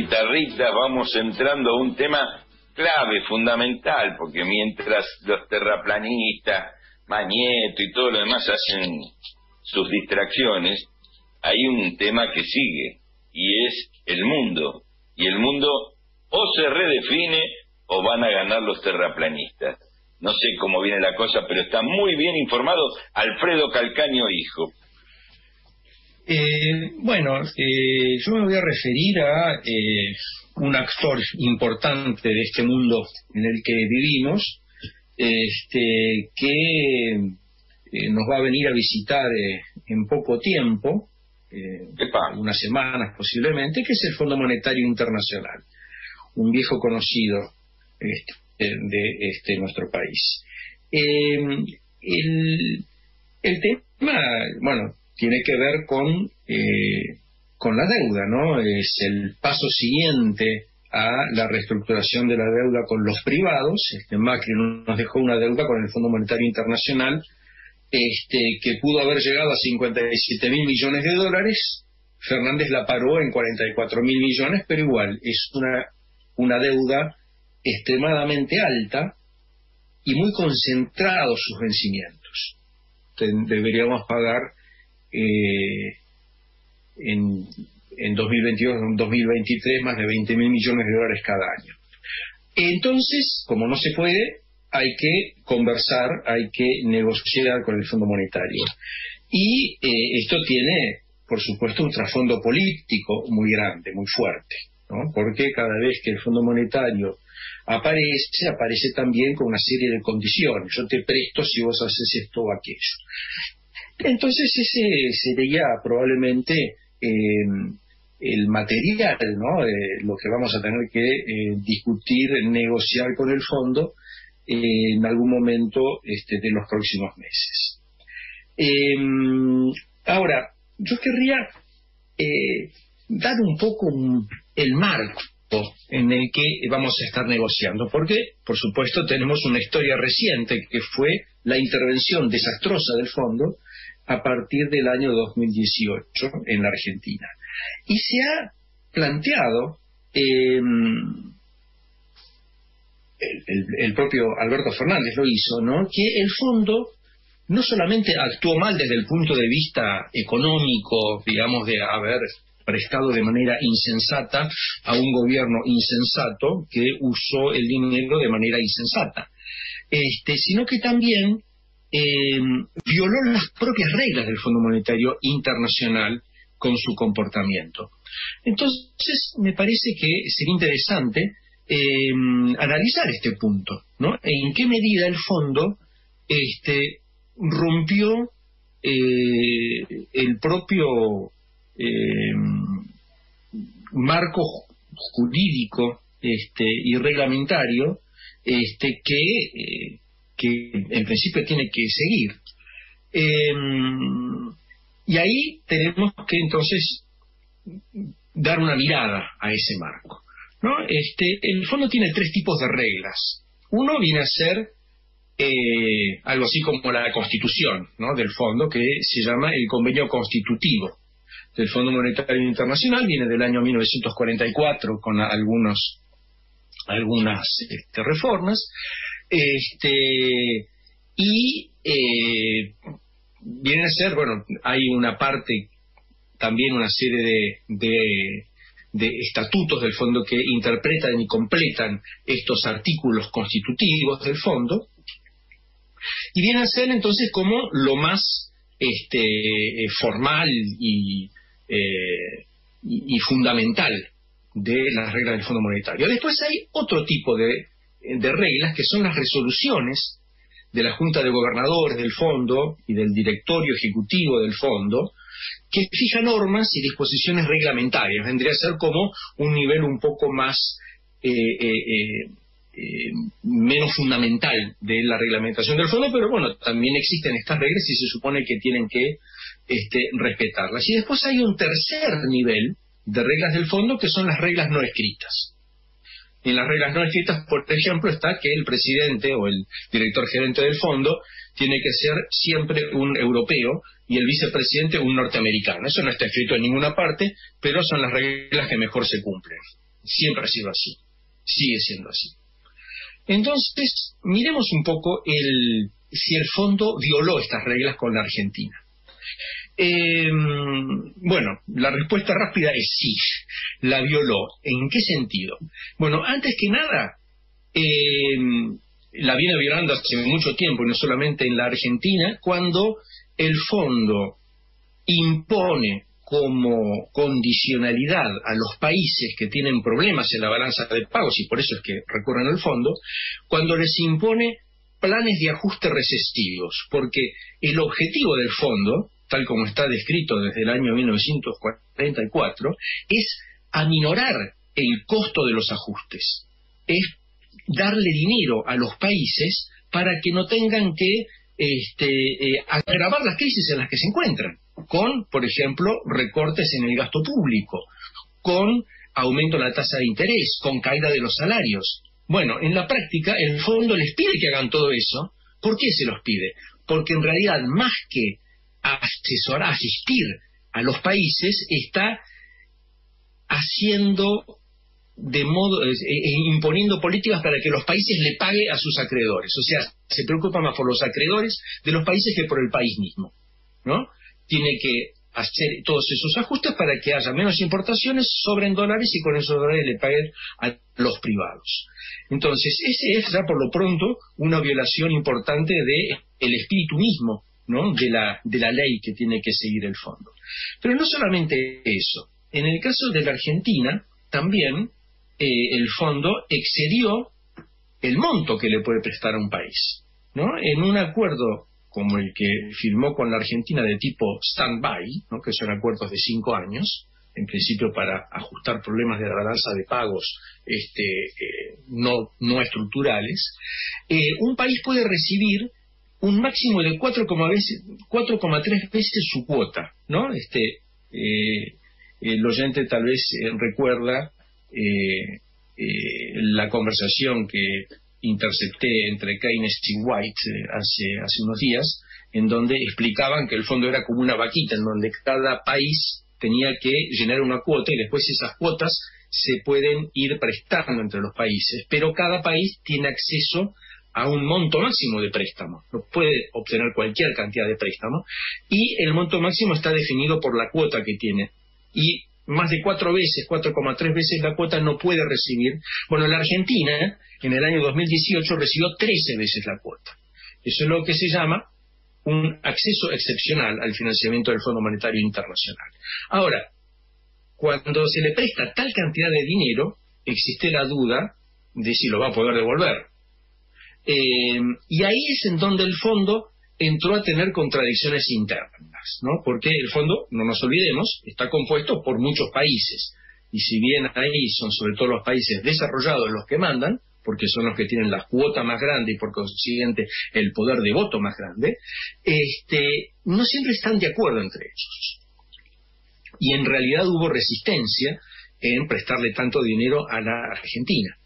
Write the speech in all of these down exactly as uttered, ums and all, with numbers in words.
guitarritas vamos entrando a un tema clave, fundamental, porque mientras los terraplanistas, Mañeto y todo lo demás hacen sus distracciones, hay un tema que sigue, y es el mundo. Y el mundo o se redefine o van a ganar los terraplanistas. No sé cómo viene la cosa, pero está muy bien informado Alfredo Calcaño, hijo. Eh, bueno, eh, yo me voy a referir a eh, un actor importante de este mundo en el que vivimos, este, que eh, nos va a venir a visitar eh, en poco tiempo, eh, unas semanas posiblemente, que es el Fondo Monetario Internacional, un viejo conocido este, de este nuestro país. Eh, el, el tema, bueno, tiene que ver con eh, con la deuda, ¿no? Es el paso siguiente a la reestructuración de la deuda con los privados. Este Macri nos dejó una deuda con el Fondo Monetario Internacional este que pudo haber llegado a cincuenta y siete mil millones de dólares. Fernández la paró en cuarenta y cuatro mil millones, pero igual es una una deuda extremadamente alta y muy concentrados sus vencimientos. Ten, deberíamos pagar eh, en, en dos mil veintidós, en dos mil veintitrés más de veinte mil millones de dólares cada año. Entonces, como no se puede, hay que conversar, hay que negociar con el Fondo Monetario. Y eh, esto tiene, por supuesto, un trasfondo político muy grande, muy fuerte, ¿no? Porque cada vez que el Fondo Monetario aparece, aparece también con una serie de condiciones. Yo te presto si vos haces esto o aquello. Entonces ese sería probablemente eh, el material, ¿no? Eh, lo que vamos a tener que eh, discutir, negociar con el fondo eh, en algún momento este, de los próximos meses. Eh, ahora, yo querría eh, dar un poco un, el marco en el que vamos a estar negociando, porque por supuesto tenemos una historia reciente que fue la intervención desastrosa del fondo a partir del año dos mil dieciocho en la Argentina, y se ha planteado eh, el, el, el propio Alberto Fernández lo hizo, ¿no?, que el fondo no solamente actuó mal desde el punto de vista económico, digamos, de haber prestado de manera insensata a un gobierno insensato que usó el dinero de manera insensata, este, sino que también eh, violó las propias reglas del Fondo Monetario Internacional con su comportamiento. Entonces, me parece que sería interesante eh, analizar este punto, ¿no? En qué medida el fondo este, rompió eh, el propio Eh, marco jurídico este, y reglamentario este, que, eh, que en principio tiene que seguir. Eh, y ahí tenemos que entonces dar una mirada a ese marco, ¿no? Este, el fondo tiene tres tipos de reglas. Uno viene a ser eh, algo así como la constitución, ¿no?, del fondo, que se llama el convenio constitutivo del Fondo Monetario Internacional. Viene del año mil novecientos cuarenta y cuatro con algunos algunas este, reformas este y eh, viene a ser, bueno, hay una parte también, una serie de, de de estatutos del fondo que interpretan y completan estos artículos constitutivos del fondo, y viene a ser entonces como lo más este formal y Eh, y, y fundamental de las reglas del Fondo Monetario. Después hay otro tipo de, de reglas, que son las resoluciones de la Junta de Gobernadores del Fondo y del Directorio Ejecutivo del Fondo, que fija normas y disposiciones reglamentarias. Vendría a ser como un nivel un poco más eh, eh, eh, eh, menos fundamental de la reglamentación del fondo, pero bueno, también existen estas reglas y se supone que tienen que Este, respetarlas. Y después hay un tercer nivel de reglas del fondo, que son las reglas no escritas. En las reglas no escritas, por ejemplo, está que el presidente o el director gerente del fondo tiene que ser siempre un europeo y el vicepresidente un norteamericano. Eso no está escrito en ninguna parte, pero son las reglas que mejor se cumplen, siempre ha sido así, sigue siendo así. Entonces, miremos un poco el, si el fondo violó estas reglas con la Argentina. Eh, bueno, la respuesta rápida es sí, la violó. ¿En qué sentido? Bueno, antes que nada, eh, la viene violando hace mucho tiempo, y no solamente en la Argentina, cuando el fondo impone como condicionalidad a los países que tienen problemas en la balanza de pagos, y por eso es que recurren al fondo, cuando les impone planes de ajuste recesivos, porque el objetivo del fondo, tal como está descrito desde el año mil novecientos cuarenta y cuatro, es aminorar el costo de los ajustes, es darle dinero a los países para que no tengan que este, eh, agravar las crisis en las que se encuentran, con, por ejemplo, recortes en el gasto público, con aumento de la tasa de interés, con caída de los salarios. Bueno, en la práctica el fondo les pide que hagan todo eso. ¿Por qué se los pide? Porque en realidad, más que asesorar, asistir a los países, está haciendo de modo, eh, eh, imponiendo políticas para que los países le paguen a sus acreedores. O sea, se preocupa más por los acreedores de los países que por el país mismo, ¿no? Tiene que hacer todos esos ajustes para que haya menos importaciones, sobren dólares y con esos dólares le paguen a los privados. Entonces, ese es ya por lo pronto una violación importante de el espíritu mismo, ¿no? de la, de la ley que tiene que seguir el fondo. Pero no solamente eso. En el caso de la Argentina, también eh, el fondo excedió el monto que le puede prestar a un país, ¿no? En un acuerdo como el que firmó con la Argentina de tipo stand-by, ¿no? que son acuerdos de cinco años, en principio para ajustar problemas de la balanza de pagos este, eh, no, no estructurales, eh, un país puede recibir un máximo de cuatro coma tres veces su cuota, ¿no? Este, eh, el oyente tal vez eh, recuerda eh, eh, la conversación que intercepté entre Keynes y White eh, hace, hace unos días, en donde explicaban que el fondo era como una vaquita, en donde cada país tenía que llenar una cuota y después esas cuotas se pueden ir prestando entre los países, pero cada país tiene acceso a un monto máximo de préstamo, no puede obtener cualquier cantidad de préstamo, y el monto máximo está definido por la cuota que tiene, y más de cuatro veces, cuatro coma tres veces la cuota no puede recibir. Bueno, la Argentina en el año dos mil dieciocho recibió trece veces la cuota. Eso es lo que se llama un acceso excepcional al financiamiento del Fondo Monetario Internacional. Ahora, cuando se le presta tal cantidad de dinero, existe la duda de si lo va a poder devolver. Eh, y ahí es en donde el fondo entró a tener contradicciones internas, ¿no? Porque el fondo, no nos olvidemos, está compuesto por muchos países, y si bien ahí son sobre todo los países desarrollados los que mandan, porque son los que tienen la cuota más grande y por consiguiente el poder de voto más grande, este, no siempre están de acuerdo entre ellos. Y en realidad hubo resistencia en prestarle tanto dinero a la Argentina.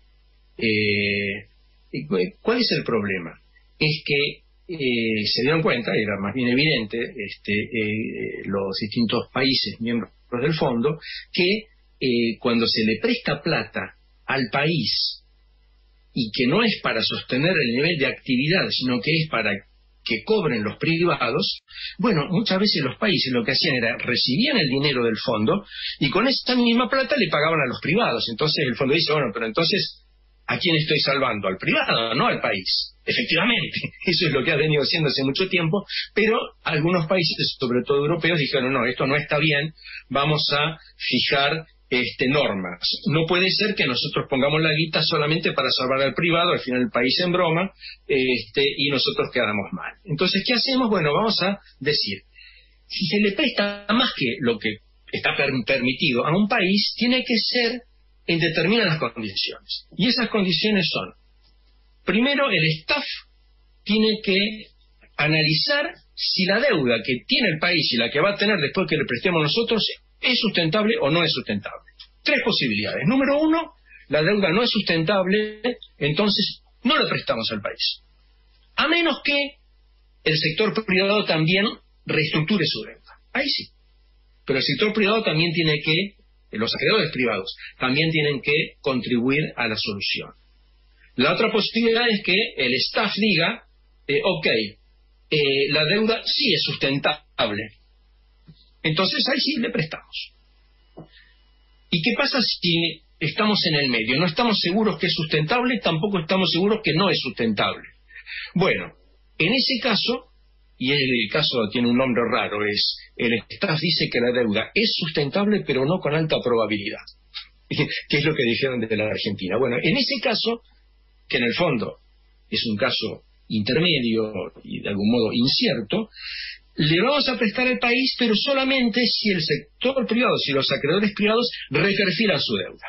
Eh, ¿Cuál es el problema? Es que eh, se dieron cuenta, era más bien evidente, este, eh, los distintos países miembros del fondo, que eh, cuando se le presta plata al país y que no es para sostener el nivel de actividad, sino que es para que cobren los privados, bueno, muchas veces los países lo que hacían era recibían el dinero del fondo y con esa misma plata le pagaban a los privados. Entonces el fondo dice, bueno, pero entonces, ¿a quién estoy salvando? Al privado, no al país. Efectivamente, eso es lo que ha venido haciendo hace mucho tiempo, pero algunos países, sobre todo europeos, dijeron, no, esto no está bien, vamos a fijar Este, normas. No puede ser que nosotros pongamos la guita solamente para salvar al privado, al final el país en broma, este, y nosotros quedamos mal. Entonces, ¿qué hacemos? Bueno, vamos a decir, si se le presta más que lo que está per permitido a un país, tiene que ser en determinadas condiciones. Y esas condiciones son, primero, el staff tiene que analizar si la deuda que tiene el país y la que va a tener después que le prestemos nosotros ¿es sustentable o no es sustentable? Tres posibilidades. Número uno, la deuda no es sustentable, entonces no le prestamos al país. A menos que el sector privado también reestructure su deuda. Ahí sí. Pero el sector privado también tiene que los acreedores privados, también tienen que contribuir a la solución. La otra posibilidad es que el staff diga, eh, ok, eh, la deuda sí es sustentable, entonces ahí sí le prestamos. ¿Y qué pasa si estamos en el medio? No estamos seguros que es sustentable, tampoco estamos seguros que no es sustentable. Bueno, en ese caso, y el caso tiene un nombre raro, es el staff dice que la deuda es sustentable pero no con alta probabilidad, que es lo que dijeron desde la Argentina. Bueno, en ese caso, que en el fondo es un caso intermedio y de algún modo incierto, le vamos a prestar al país, pero solamente si el sector privado, si los acreedores privados reperfilan su deuda.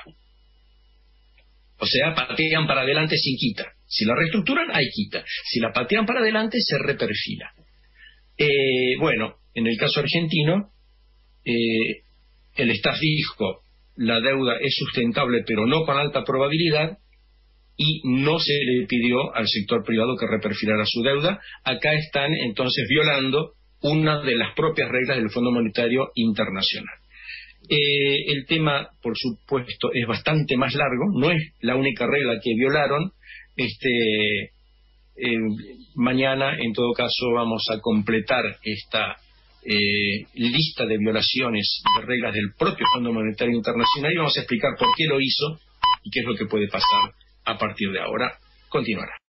O sea, patean para adelante sin quita. Si la reestructuran, hay quita. Si la patean para adelante, se reperfila. Eh, bueno, en el caso argentino, eh, el staff dijo, la deuda es sustentable, pero no con alta probabilidad, y no se le pidió al sector privado que reperfilara su deuda. Acá están entonces violando una de las propias reglas del Fondo Monetario Internacional. Eh, el tema, por supuesto, es bastante más largo, no es la única regla que violaron. Este, eh, mañana, en todo caso, vamos a completar esta eh, lista de violaciones de reglas del propio Fondo Monetario Internacional y vamos a explicar por qué lo hizo y qué es lo que puede pasar a partir de ahora. Continuará.